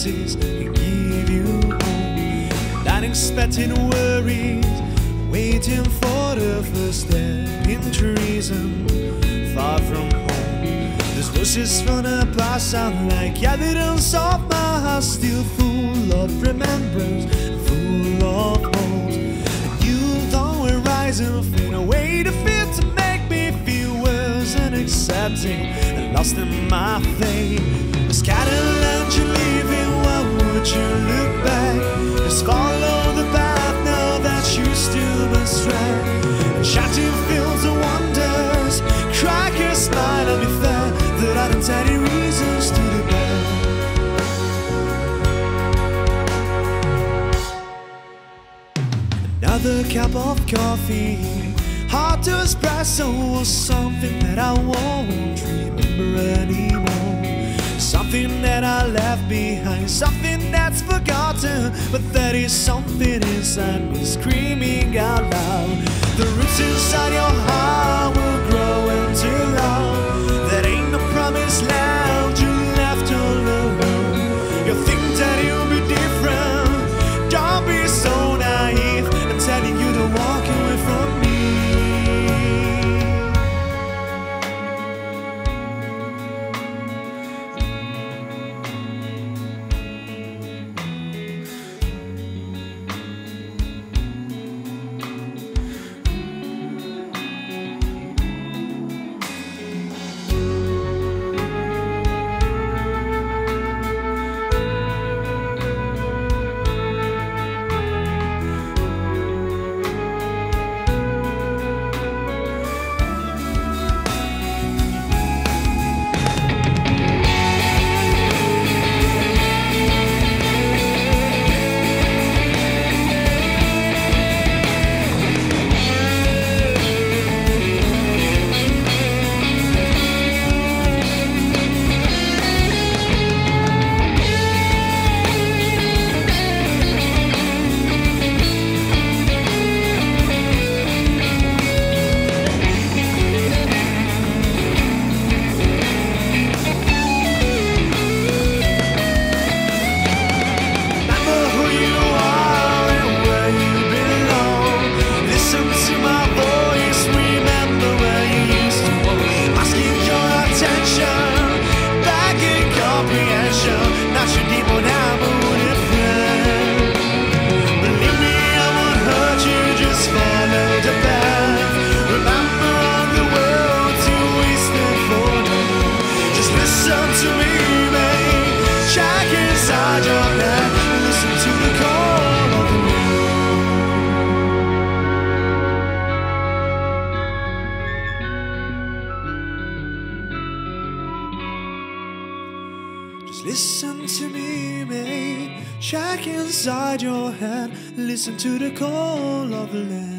places can give you home. Unexpected worries, waiting for the first step into reason. Far from home, these voices from the past sound like evidence of my heart, still full of remembrance, full of hopes. And you don't arise and fade away the fear to make me feel worse and accepting and lost in my fate. Scattered and you're leaving, what would you look back? Just follow the path now that you still must tread. Shouting fields of wonders, crack a smile and be fair. There aren't any reasons to debate. Another cup of coffee, hard to espresso, was something that I won't remember anymore. Something that I left behind, something that's forgotten, but that is something inside me screaming out loud. The roots inside your heart will grow into love. That ain't no promised land you left all alone. You think that you'll be different, don't be so naive. I'm telling you to walk away from me. Listen to me, mate. Check inside your head. Listen to the call of the land.